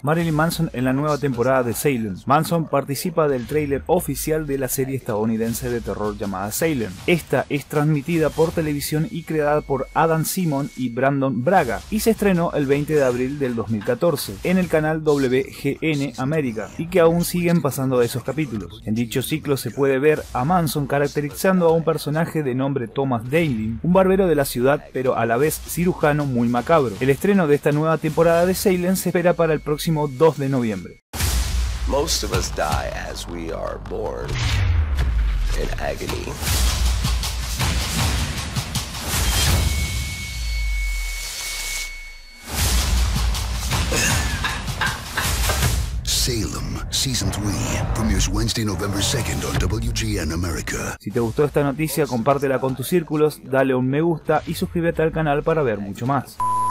Marilyn Manson en la nueva temporada de Salem. Manson participa del tráiler oficial de la serie estadounidense de terror llamada Salem. Esta es transmitida por televisión y creada por Adam Simon y Brandon Braga y se estrenó el 20 de abril del 2014 en el canal WGN América y que aún siguen pasando esos capítulos. En dicho ciclo se puede ver a Manson caracterizando a un personaje de nombre Thomas Daly, un barbero de la ciudad pero a la vez cirujano muy macabro. El estreno de esta nueva temporada de Salem se espera para el próximo 2 de noviembre. Most of us die as we are born, in agony. Salem, Season 3, premieres Wednesday, November 2nd on WGN America. Si te gustó esta noticia, compártela con tus círculos, dale un me gusta y suscríbete al canal para ver mucho más.